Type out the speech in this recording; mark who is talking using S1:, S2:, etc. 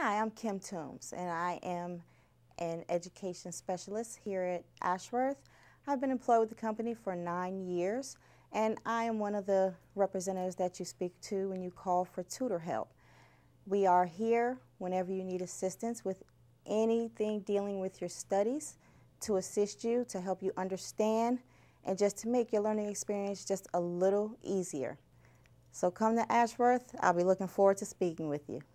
S1: Hi, I'm Kim Toombs, and I am an education specialist here at Ashworth. I've been employed with the company for 9 years, and I am one of the representatives that you speak to when you call for tutor help. We are here whenever you need assistance with anything dealing with your studies, to assist you, to help you understand, and just to make your learning experience just a little easier. So come to Ashworth. I'll be looking forward to speaking with you.